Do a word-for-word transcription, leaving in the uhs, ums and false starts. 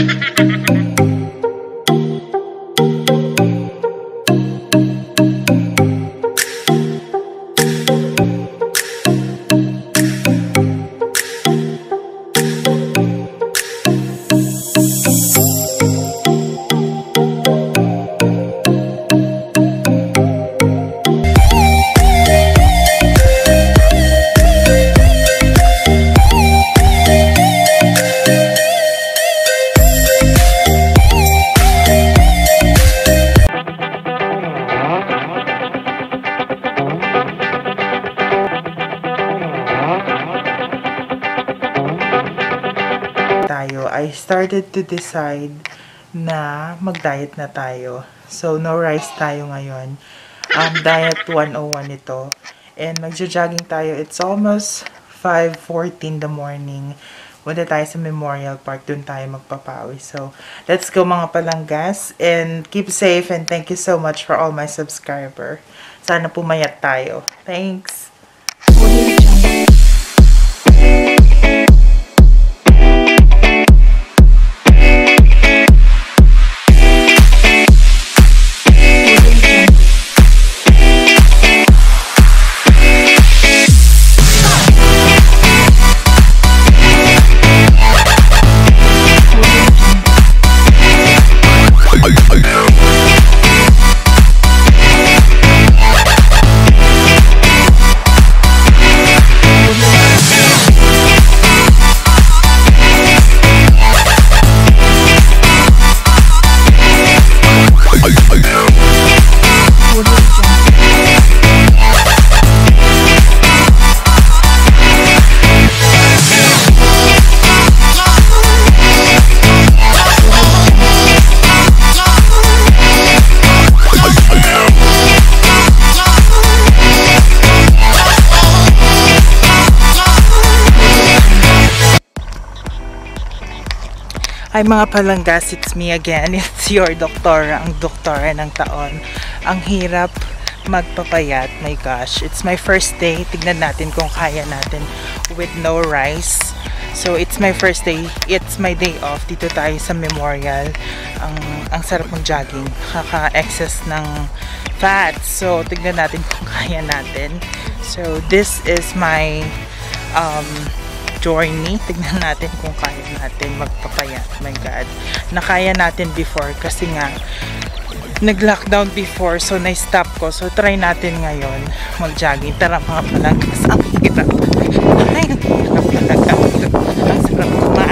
I started to decide na mag-diet na tayo. So, no rice tayo ngayon. Um, diet one oh one ito. And magja-jogging tayo. It's almost five fourteen in the morning. Punta tayo sa Memorial Park. Doon tayo magpapawi. So, let's go mga palanggas. And keep safe. And thank you so much for all my subscriber. Sana pumayat tayo. Thanks! Hi mga palanggas, it's me again. It's your Doktora, ang Doktora ng taon. Ang hirap magpapayat, my gosh. It's my first day. Tignan natin kung kaya natin with no rice. So it's my first day. It's my day off. Dito tayo sa Memorial. Ang, ang sarap ng jogging. Kaka-excess ng fat. So tignan natin kung kaya natin. So this is my um, journey. Tignan natin kung kaya natin magpapayat. My God. Nakaya natin before kasi nga nag-lockdown before, so na-stop ko. So try natin ngayon mag-jogging. Tara mga palanggas. Ang hirap. Ay, ang hirap talaga. Ang sarap